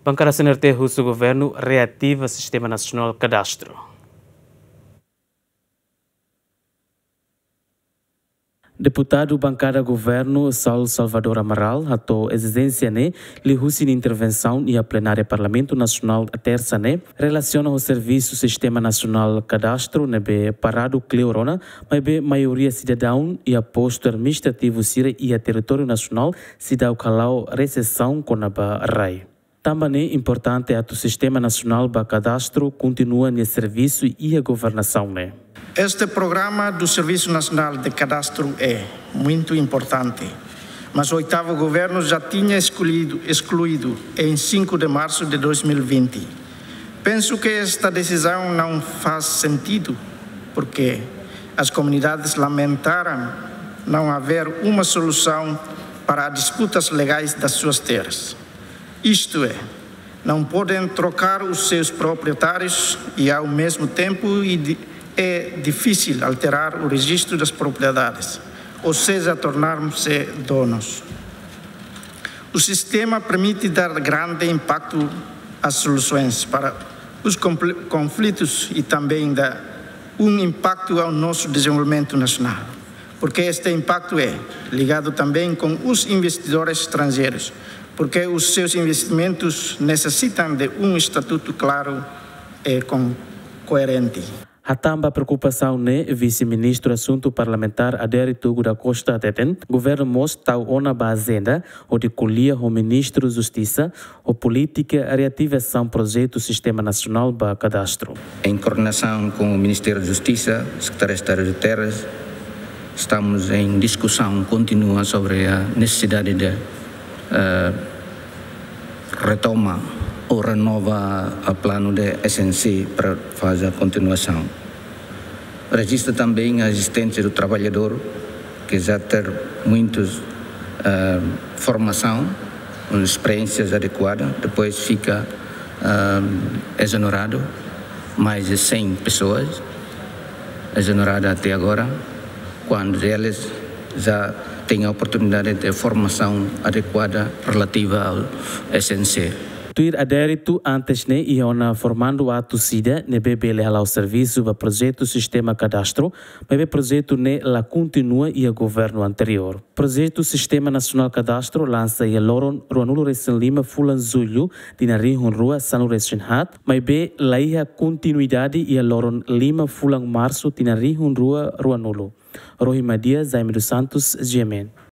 Bancada CNRT russo governo reativa Sistema Nacional Cadastro. Deputado bancada governo Saulo Salvador Amaral atou exigência li husin intervenção e a plenária Parlamento Nacional a terça relaciona o serviço Sistema Nacional Cadastro nebe parado cleorona, mas be maioria cidadão e a posto administrativo sira e a território nacional se dá o calau recessão com a RAI. Também é importante que o Sistema Nacional de Cadastro continua no serviço e a governação. Este programa do Serviço Nacional de Cadastro é muito importante, mas o 8º governo já tinha excluído em 5 de março de 2020. Penso que esta decisão não faz sentido, porque as comunidades lamentaram não haver uma solução para as disputas legais das suas terras. Isto é, não podem trocar os seus proprietários e, ao mesmo tempo, é difícil alterar o registro das propriedades, ou seja, tornarmos-se donos. O sistema permite dar grande impacto às soluções para os conflitos e também dá um impacto ao nosso desenvolvimento nacional, porque este impacto é ligado também com os investidores estrangeiros, porque os seus investimentos necessitam de um estatuto claro e coerente. A tamba preocupação vice-ministro assunto parlamentar Adérito da Costa Teten, governo mostra ona bazenda o de colher o ministro Justiça o política a reativação projeto Sistema Nacional de Cadastro. Em coordenação com o Ministério da Justiça, Secretário de Estado de Terras, estamos em discussão contínua sobre a necessidade de retoma ou renova o plano de SNC para fazer a continuação. Registra também a existência do trabalhador, que já tem muitos formação, experiências adequadas, depois fica exonerado, mais de 100 pessoas exoneradas até agora, quando eles já têm a oportunidade de formação adequada relativa ao SNC. Tuir adérito antes e ona formando a torcida bebe leal ao serviço do projeto Sistema Cadastro, bebe projeto la continua e a governo anterior. Projeto Sistema Nacional Cadastro lança e Loron Ruanulo Recém Lima Fulan Zulho de Narihun Rua Sanu Recém Hat, mas be laia continuidade e a Loron Lima Fulan Março de Narihun Rua Ruanulo. Rohimadia Zaime dos Santos, GMN.